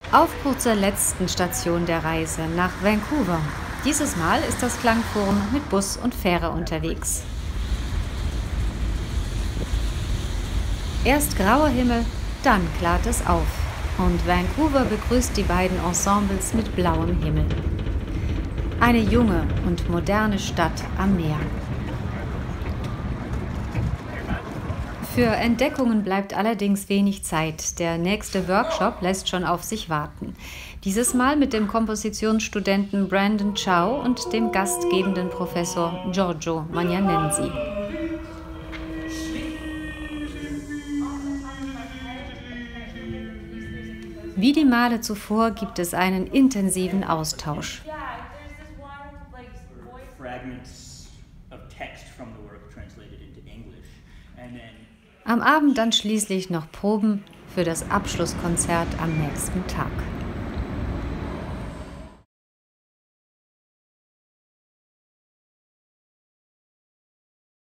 Aufbruch zur letzten Station der Reise nach Vancouver. Dieses Mal ist das Klangforum mit Bus und Fähre unterwegs. Erst grauer Himmel, dann klart es auf. Und Vancouver begrüßt die beiden Ensembles mit blauem Himmel. Eine junge und moderne Stadt am Meer. Für Entdeckungen bleibt allerdings wenig Zeit. Der nächste Workshop lässt schon auf sich warten. Dieses Mal mit dem Kompositionsstudenten Brandon Chow und dem gastgebenden Professor Giorgio Magnanensi. Wie die Male zuvor gibt es einen intensiven Austausch. Am Abend dann schließlich noch Proben für das Abschlusskonzert am nächsten Tag.